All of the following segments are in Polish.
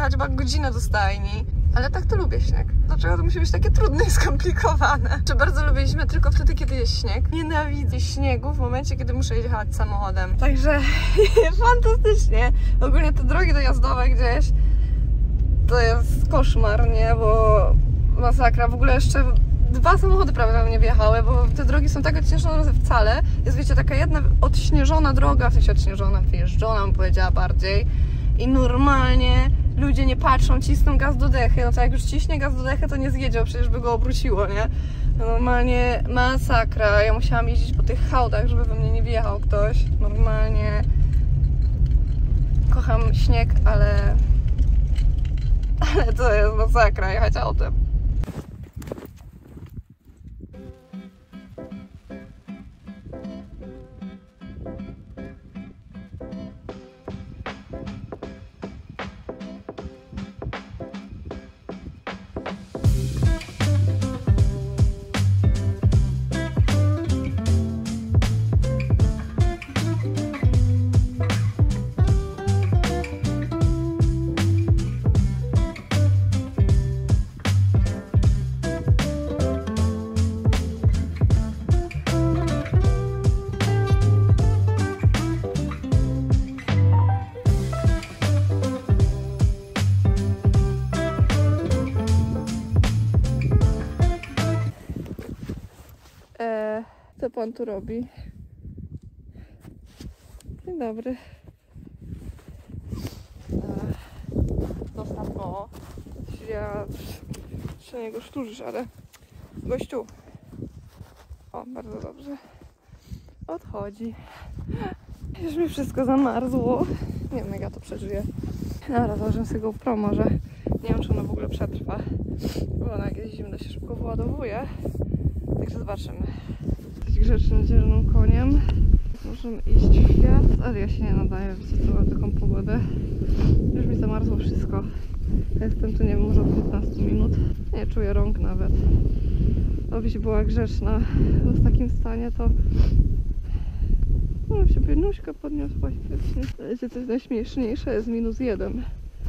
jechać chyba godzinę do stajni. Ale tak to lubię śnieg. Dlaczego to musi być takie trudne i skomplikowane? Czy bardzo lubiliśmy tylko wtedy, kiedy jest śnieg? Nienawidzę śniegu w momencie, kiedy muszę jechać samochodem. Także fantastycznie. Ogólnie te drogi dojazdowe gdzieś to jest koszmar, nie? Bo masakra. W ogóle jeszcze 2 samochody prawie we mnie wjechały, bo te drogi są tak odśnieżone, że wcale. Jest, wiecie, taka jedna odśnieżona droga, w sensie odśnieżona, wyjeżdżona, bym powiedziała bardziej. I normalnie ludzie nie patrzą, cisną gaz do dechy. No to jak już ciśnie gaz do dechy, to nie zjedzie, bo przecież by go obróciło, nie? Normalnie masakra. Ja musiałam jeździć po tych hałdach, żeby we mnie nie wjechał ktoś. Normalnie kocham śnieg, ale to jest masakra jechać autem. Co pan tu robi? Dzień dobry. Zostaw go. Ja przy niego szturzysz, ale gościu. O, bardzo dobrze. Odchodzi. Już mi wszystko zamarzło. Nie wiem, jak ja to przeżyję. Dobra, założę sobie GoPro może. Nie wiem, czy ono w ogóle przetrwa. Bo ona jak jest zimno, się szybko wyładowuje. Także zobaczymy. Jesteś grzecznym, dzierżnym koniem. Możemy iść w świat, ale ja się nie nadaję, wiecie co, mam taką pogodę. Już mi zamarzło wszystko. Ja jestem tu, nie wiem, może od 15 minut. Nie czuję rąk nawet. Obyś była grzeczna. Bo w takim stanie to... Może się nóżkę podniosła świetnie. Wiecie, coś najśmieszniejsze jest -1.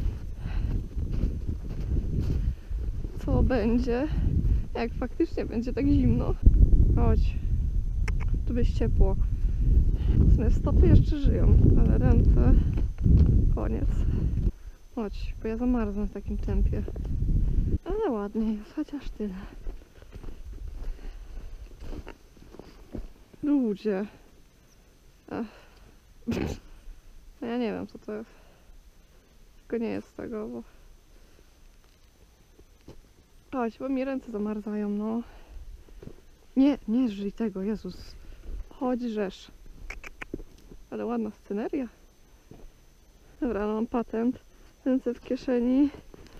Co będzie, jak faktycznie będzie tak zimno? Chodź. Tu być ciepło. W sumie stopy jeszcze żyją, ale ręce... Koniec. Chodź, bo ja zamarznę w takim tempie. Ale ładnie jest, chociaż tyle. Ludzie. No ja nie wiem, co to jest. Tylko nie jest z tego, bo... Chodź, bo mi ręce zamarzają, no. Nie żyj tego, Jezus. Chodź, rzesz. Ale ładna sceneria. Dobra, mam patent. Ręce w kieszeni.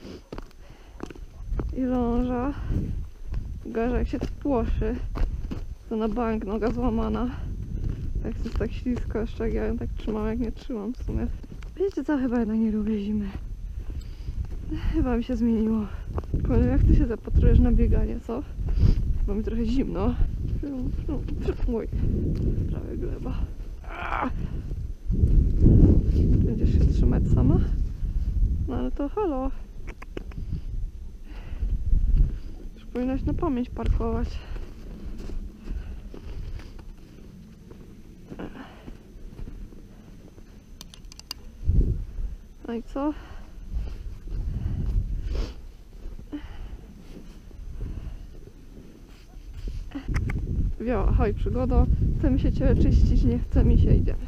I ląża. Gorzej jak się spłoszy. To na bank, noga złamana. Jak jest tak ślisko, jeszcze jak ja ją tak trzymam, jak nie trzymam w sumie. Wiecie co? Chyba jednak nie lubię zimy. Chyba mi się zmieniło. Powiem, jak ty się zapatrujesz na bieganie, co? Bo mi trochę zimno. Mój. Prawie gleba. Będziesz się trzymać sama? No ale to halo. Już powinnaś na pamięć parkować. No i co? Wioła, hoj przygodo, chce mi się Cię czyścić, nie chce mi się, idziemy.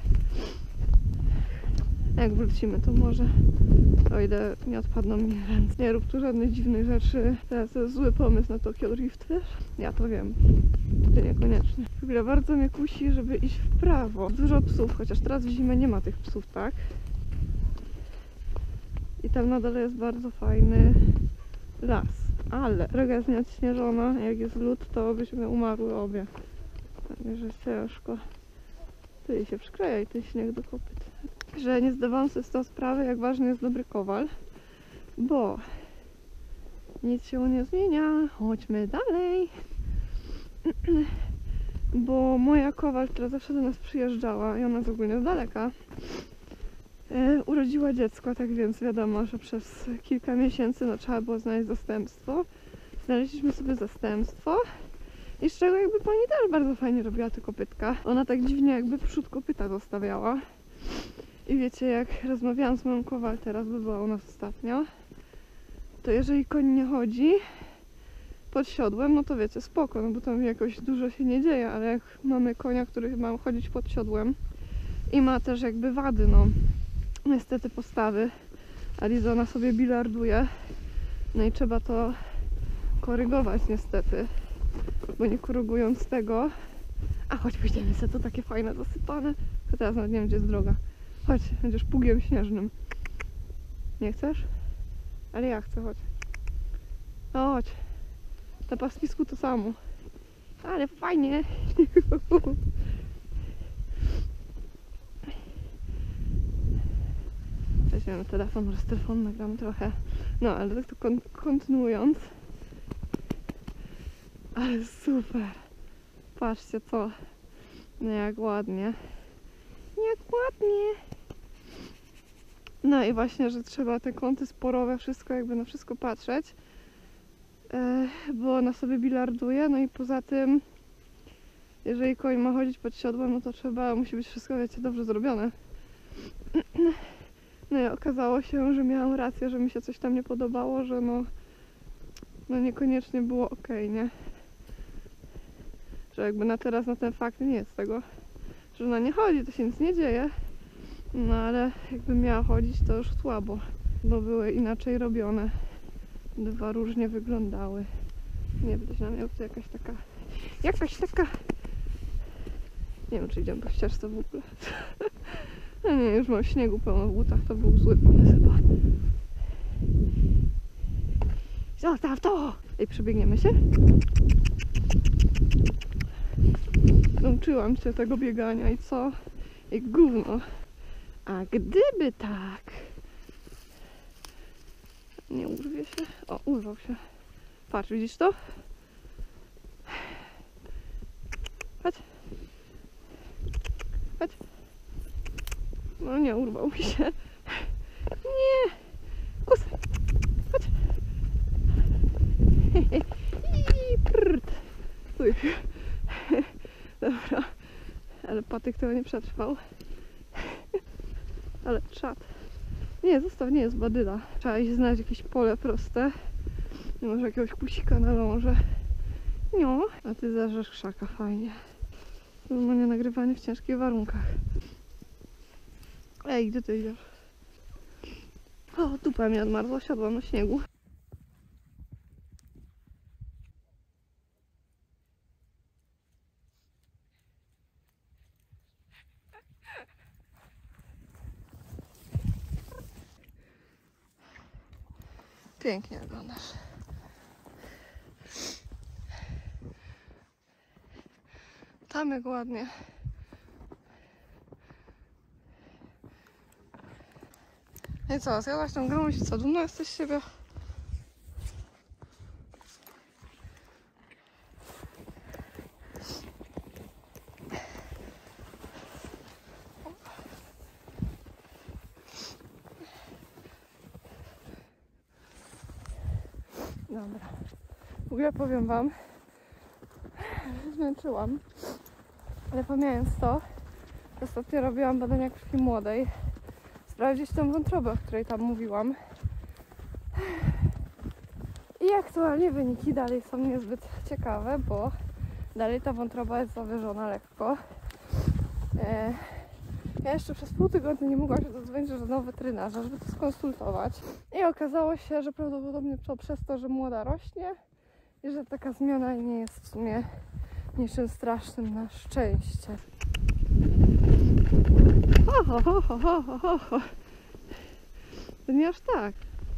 Jak wrócimy, to może dojdę, nie odpadną mi ręce. Nie rób tu żadnych dziwnych rzeczy. Teraz to jest zły pomysł na Tokyo Drift, wiesz? Ja to wiem. Ty niekoniecznie. W ogóle bardzo mnie kusi, żeby iść w prawo. Dużo psów, chociaż teraz w zimę nie ma tych psów, tak? I tam na dole jest bardzo fajny las. Ale droga jest nieodśnieżona, jak jest lód, to byśmy umarły obie. Także ciężko. Tu się przykleja i ten śnieg do kopyt. Że nie zdawałam sobie z tego sprawy, jak ważny jest dobry kowal, bo nic się nie zmienia. Chodźmy dalej. Bo moja kowal, która zawsze do nas przyjeżdżała i ona jest ogólnie z daleka, urodziła dziecko, tak więc wiadomo, że przez kilka miesięcy no, trzeba było znaleźć zastępstwo. Znaleźliśmy sobie zastępstwo i z czego jakby pani też bardzo fajnie robiła te kopytka. Ona tak dziwnie jakby przód kopyta zostawiała. I wiecie, jak rozmawiałam z moją Kowal teraz, by była u nas ostatnio, to jeżeli koń nie chodzi pod siodłem, no to wiecie, spoko, no bo tam jakoś dużo się nie dzieje, ale jak mamy konia, który ma chodzić pod siodłem i ma też jakby wady, no niestety postawy, Arizona sobie bilarduje, no i trzeba to korygować niestety, bo nie korygując tego, a chodź pójdziemy sobie, to takie fajne, zasypane, to teraz nawet nie wiem, gdzie jest droga, chodź, będziesz pługiem śnieżnym, nie chcesz? Ale ja chcę, chodź, no chodź, na pastwisku to samo, ale fajnie. Weźmiemy telefon, może z telefonu nagram trochę. No, ale tak to kontynuując. Ale super. Patrzcie co. No jak ładnie. Jak ładnie. No i właśnie, że trzeba te kąty sporowe, wszystko jakby na wszystko patrzeć. Bo ona sobie bilarduje, no i poza tym jeżeli koń ma chodzić pod siodłem, no to musi być wszystko, wiecie, dobrze zrobione. No i okazało się, że miałam rację, że mi się coś tam nie podobało, że no niekoniecznie było ok, nie? Że jakby na teraz na ten fakt nie jest tego, że ona nie chodzi, to się nic nie dzieje. No ale jakby miała chodzić, to już słabo, bo były inaczej robione. Dwa różnie wyglądały. Nie widać na mnie, to jakaś taka... Nie wiem, czy idziemy po ścieżce w ogóle. No nie, już mam śniegu pełno w butach, to był zły pomysł chyba. Zostaw to! Ej, przebiegniemy się? Nauczyłam cię tego biegania i co? I gówno. A gdyby tak... Nie urwie się? O, urwał się. Patrz, widzisz to? Chodź. Chodź. No nie, urwał mi się. Nie. Kusaj. Chodź. I prrt. Uj. Dobra. Ale patyk tego nie przetrwał. Ale czad. Nie, zostaw, nie jest badyla. Trzeba iść znaleźć jakieś pole proste. Może jakiegoś kusika na ląże. No, a ty zażesz krzaka, fajnie. Normalnie nagrywanie w ciężkich warunkach. Ej, gdzie ty idziesz? O, dupa mi odmarzła, siadłam na śniegu. Pięknie wyglądasz. Tam jak ładnie. I co, zjadłaś tą grą i co, dumna jesteś z siebie? Dobra. W ogóle powiem wam, że zmęczyłam, ale pomijając to, ostatnio robiłam badania krwi młodej, sprawdzić tą wątrobę, o której tam mówiłam. I aktualnie wyniki dalej są niezbyt ciekawe, bo dalej ta wątroba jest zawyżona lekko. Ja jeszcze przez pół tygodnia nie mogłam się dodzwonić do żadnego weterynarza, żeby to skonsultować. I okazało się, że prawdopodobnie to przez to, że młoda rośnie i że taka zmiana nie jest w sumie niczym strasznym na szczęście. To nie aż tak.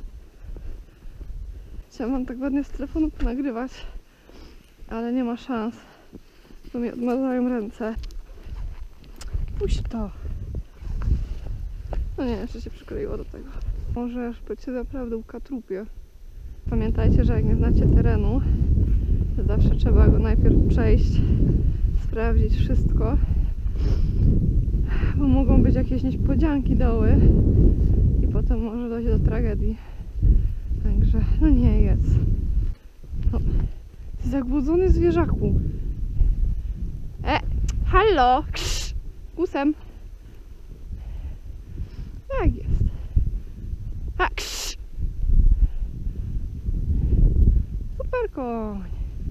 Chciałam tak ładnie z telefonu nagrywać, ale nie ma szans, bo mi odmazają ręce. Puść to. No nie, jeszcze się przykleiło do tego. Możesz być naprawdę ukatrupie. Pamiętajcie, że jak nie znacie terenu, to zawsze trzeba go najpierw przejść, sprawdzić wszystko, bo mogą być jakieś niespodzianki doły i potem może dojść do tragedii. Także, no nie jest. No. Zagłodzony zwierzaku. Hallo! Krz! Kusem. Tak jest. A, krz! Super koń.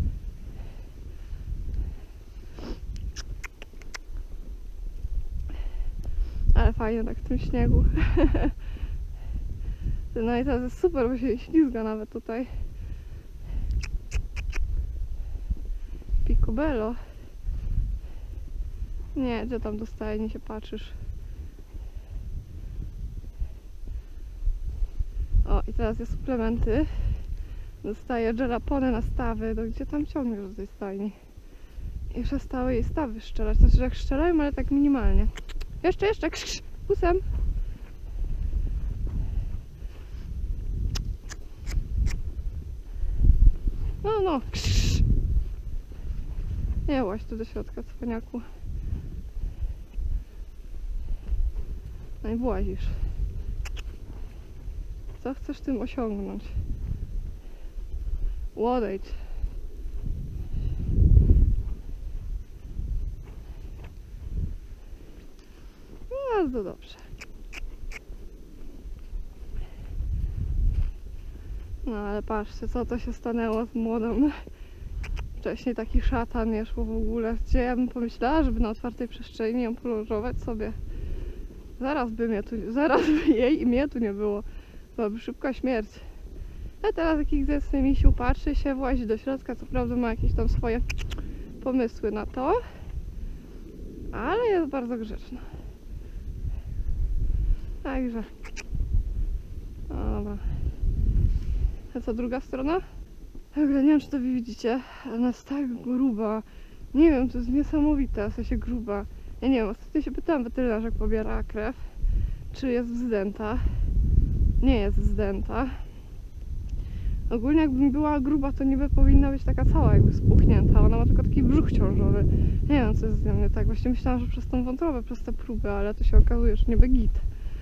Ale fajnie tak w tym śniegu. No i teraz jest super, bo się ślizga nawet tutaj. Picobello. Nie, gdzie tam do stajni się patrzysz? O, i teraz jest suplementy. Dostaję gelapone na stawy. No gdzie tam ciągniesz do tej stajni? I przestały jej stawy szczelać. Znaczy, że jak szczelają, ale tak minimalnie. Jeszcze, krz, kusem. No, krz. Nie łaź tu do środka, cwaniaku. No i włazisz. Co chcesz tym osiągnąć? Odejdź. Bardzo dobrze. No ale patrzcie, co to się stanęło z młodą. Wcześniej taki szatan nie szło w ogóle. Gdzie ja bym pomyślała, żeby na otwartej przestrzeni ją podróżować sobie. Zaraz by jej i mnie tu nie było. Byłaby szybka śmierć. A teraz jakiś grzeczny misiu patrzy się, włazi do środka. Co prawda ma jakieś tam swoje pomysły na to. Ale jest bardzo grzeczna. Także. Dobra. A co, druga strona? Dobra, nie wiem, czy to wy widzicie, ale ona jest tak gruba. Nie wiem, to jest niesamowite, w sensie gruba. Ja nie wiem, ostatnio się pytałam weterynarza, jak pobiera krew, czy jest wzdęta. Nie jest wzdęta. Ogólnie jakby była gruba, to niby powinna być taka cała jakby spuchnięta. Ona ma tylko taki brzuch ciążowy. Nie wiem, co jest z nią nie tak. Właśnie myślałam, że przez tą wątrobę, przez te próby, ale to się okazuje, że niby git.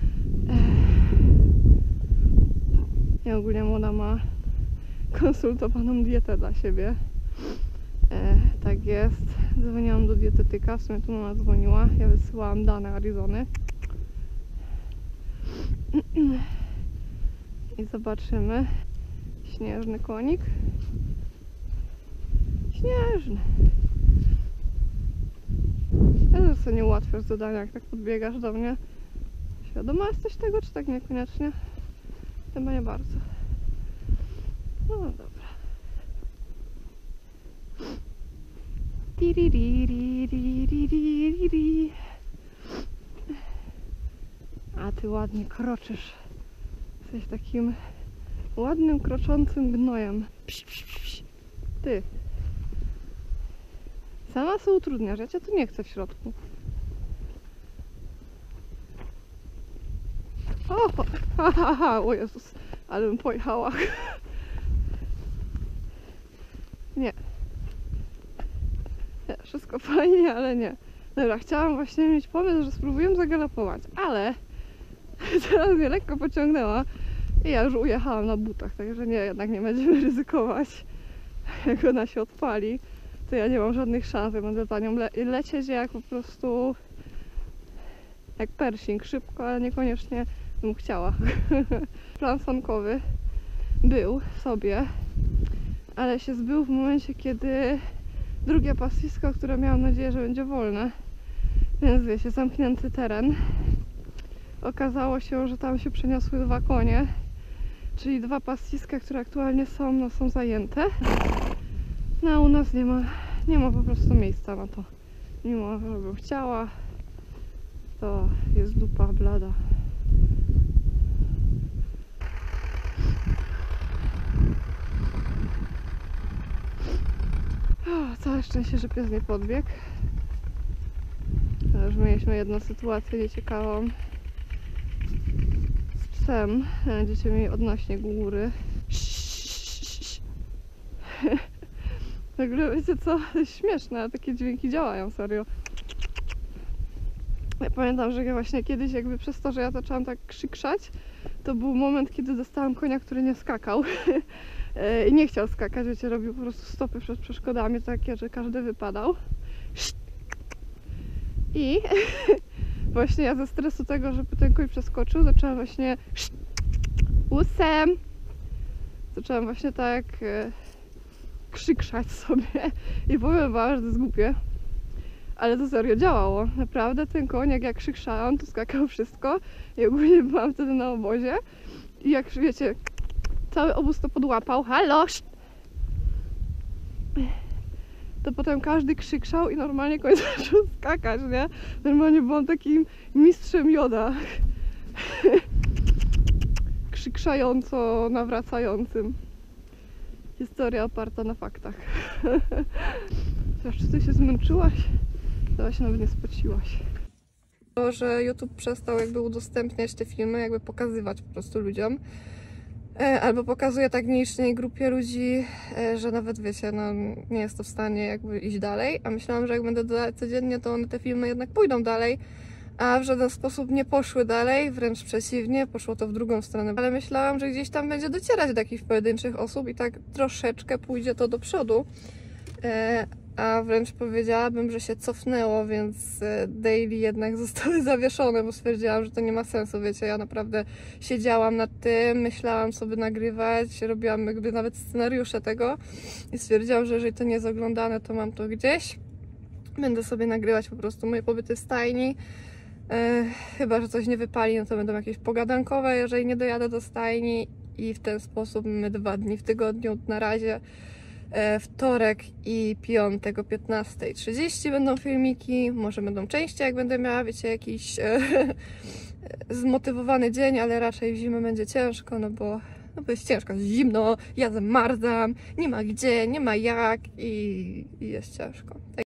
I ogólnie młoda ma konsultowaną dietę dla siebie. Tak jest. Dzwoniłam do dietetyka, w sumie tu mama dzwoniła. Ja wysyłałam dane Arizony. I zobaczymy. Śnieżny konik. Śnieżny. Ja sobie nie ułatwiasz zadania, jak tak podbiegasz do mnie. Świadoma jesteś tego, czy tak niekoniecznie? Chyba nie bardzo. No dobra. A ty ładnie kroczysz. Jesteś takim ładnym, kroczącym gnojem. Psz, psz, psz. Ty. Sama sobie utrudniasz, ja cię tu nie chcę w środku. O Jezus, ale bym pojechała. Nie. Nie, wszystko fajnie, ale nie. Dobra, chciałam właśnie mieć pomysł, że spróbuję zagalopować, ale teraz mnie lekko pociągnęła i ja już ujechałam na butach, także nie, jednak nie będziemy ryzykować. Jak ona się odpali, to ja nie mam żadnych szans, ja będę za nią lecieć jak po prostu jak Pershing, szybko, ale niekoniecznie bym chciała. Plan sankowy był sobie, ale się zbył w momencie, kiedy drugie pastwisko, które miałam nadzieję, że będzie wolne, więc wiecie, zamknięty teren. Okazało się, że tam się przeniosły dwa konie, czyli dwa pastwiska, które aktualnie są, no, są zajęte. No a u nas nie ma po prostu miejsca na to. Mimo, że bym chciała, to jest dupa blada. Całe szczęście, że pies nie podbiegł. Już mieliśmy jedną sytuację nieciekawą z psem. Będziecie mieli odnośnie góry. W ogóle wiecie co? To jest śmieszne, ale takie dźwięki działają, serio. Ja pamiętam, że właśnie kiedyś jakby przez to, że ja zaczęłam tak krzykrzać, to był moment, kiedy dostałam konia, który nie skakał i nie chciał skakać, wiecie, robił po prostu stopy przed przeszkodami takie, że każdy wypadał. I właśnie ja ze stresu tego, żeby ten koń przeskoczył, zaczęłam właśnie usem. Zaczęłam właśnie tak krzykrzać sobie i powiem wam, że to jest głupie. Ale to serio działało. Naprawdę ten koń, jak ja krzyczałam, to skakał wszystko. I ogólnie byłam wtedy na obozie. I jak wiecie, cały obóz to podłapał. Halo! To potem każdy krzyczał i normalnie koń zaczął skakać, nie? Normalnie byłam takim mistrzem joda. Krzyczająco nawracającym. Historia oparta na faktach. Czy ty się zmęczyłaś? To się nawet nie spociłaś. To, że YouTube przestał jakby udostępniać te filmy, jakby pokazywać po prostu ludziom. Albo pokazuje tak nielicznej grupie ludzi, że nawet wiecie, no nie jest to w stanie jakby iść dalej. A myślałam, że jak będę dodawać codziennie, to one te filmy jednak pójdą dalej. A w żaden sposób nie poszły dalej, wręcz przeciwnie, poszło to w drugą stronę. Ale myślałam, że gdzieś tam będzie docierać do jakichś pojedynczych osób i tak troszeczkę pójdzie to do przodu. A wręcz powiedziałabym, że się cofnęło, więc daily jednak zostały zawieszone, bo stwierdziłam, że to nie ma sensu, wiecie, ja naprawdę siedziałam nad tym, myślałam, co by nagrywać, robiłam jakby nawet scenariusze tego i stwierdziłam, że jeżeli to nie jest oglądane, to mam to gdzieś. Będę sobie nagrywać po prostu moje pobyty w stajni, chyba że coś nie wypali, no to będą jakieś pogadankowe, jeżeli nie dojadę do stajni i w ten sposób mamy 2 dni w tygodniu na razie. Wtorek i piątek o 15:30 będą filmiki, może będą częściej, jak będę miała, wiecie, jakiś zmotywowany dzień, ale raczej w zimę będzie ciężko, no bo jest ciężko, jest zimno, ja zamarzam, nie ma gdzie, nie ma jak i jest ciężko.